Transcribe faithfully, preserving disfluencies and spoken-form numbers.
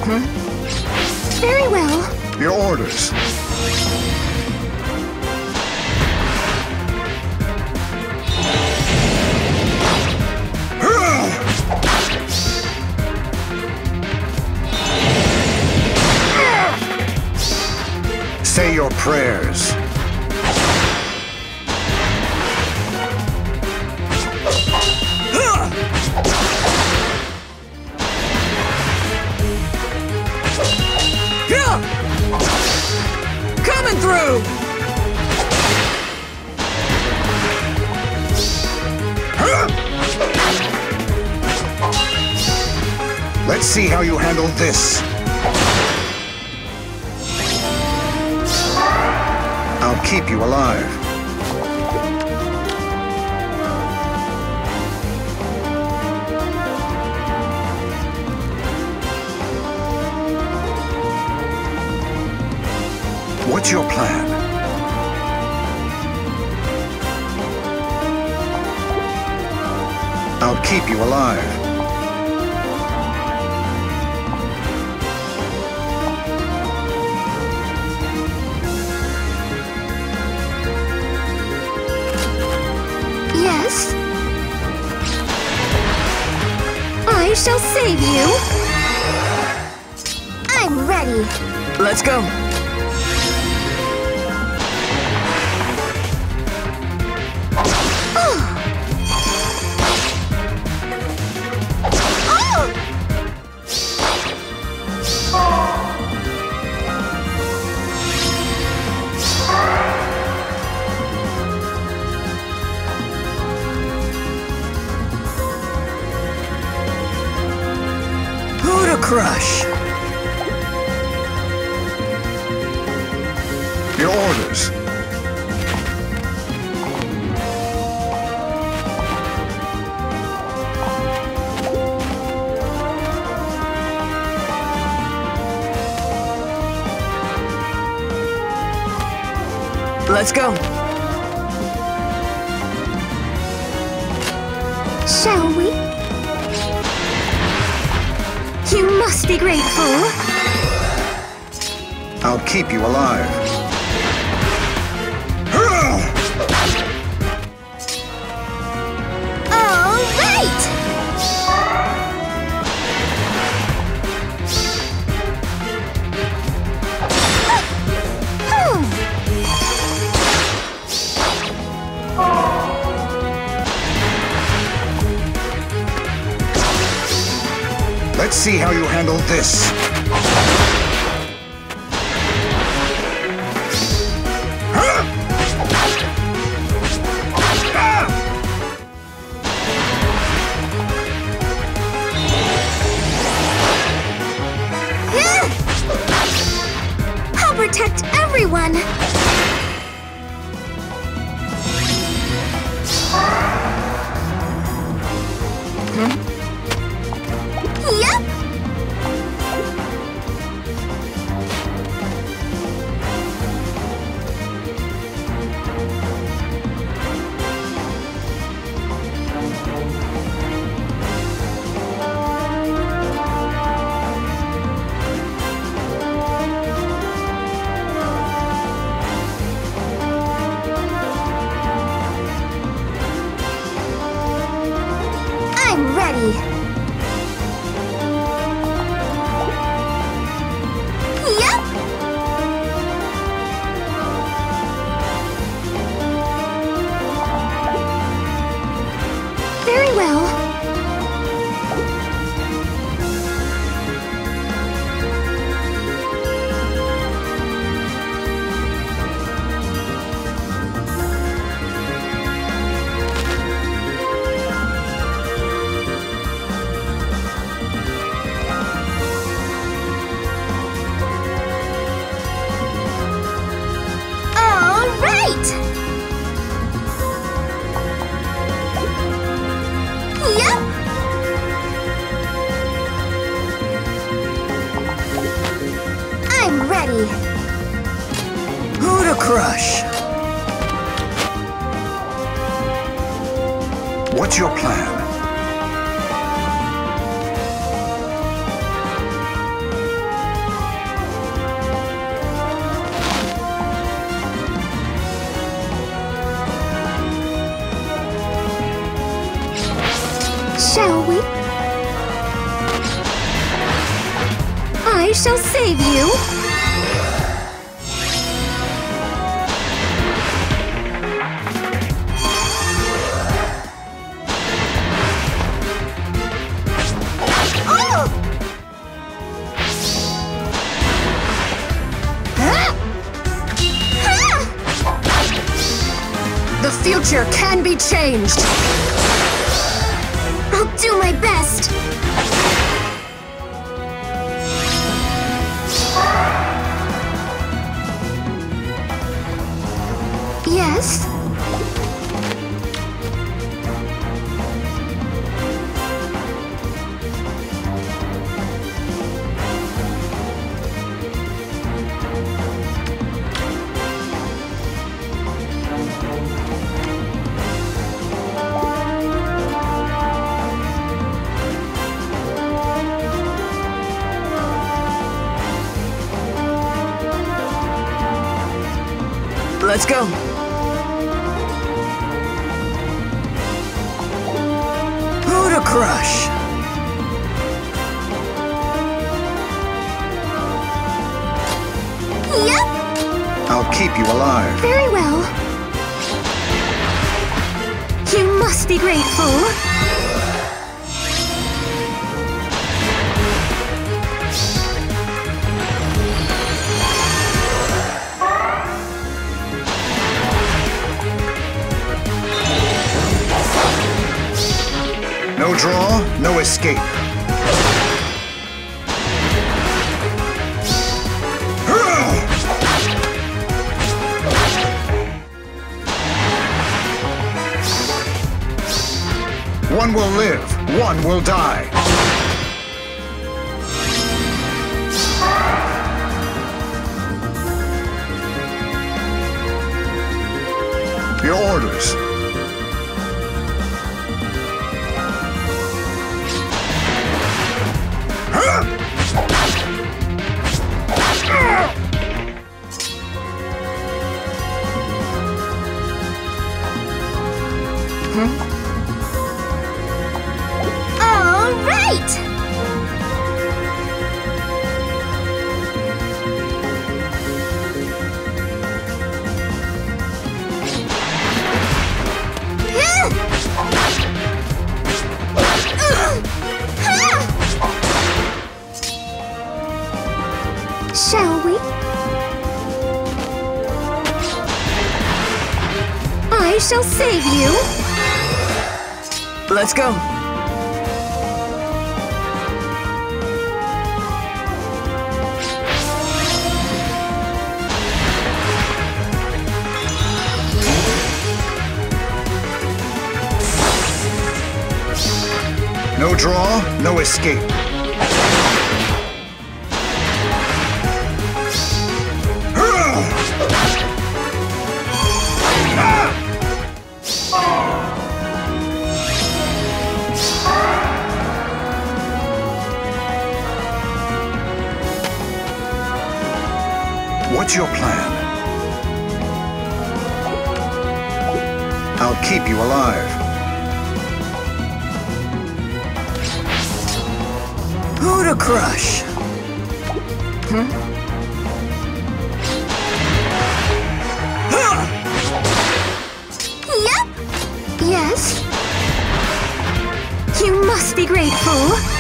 Very well. Your orders. Say your prayers. Coming through! Let's see how you handle this. I'll keep you alive. What's your plan? I'll keep you alive. Yes? I shall save you. I'm ready. Let's go. Crush. Your orders. Let's go. Shall we? You must be grateful. I'll keep you alive. All right! Let's see how you handle this. I'll protect everyone. Yep. I'm ready. Yep. Very well. All right. Yep. I'm ready. Who to crush? What's your plan? shall save you! The future can be changed! I'll do my best! Yes? Let's go! Who to crush? Yep! I'll keep you alive. Very well. You must be grateful. No draw, no escape. One will live, one will die. Your orders. All right! Shall we? I shall save you. Let's go! No draw, no escape. What's your plan? I'll keep you alive. Who to crush? Hmm? Yep. Yes. You must be grateful.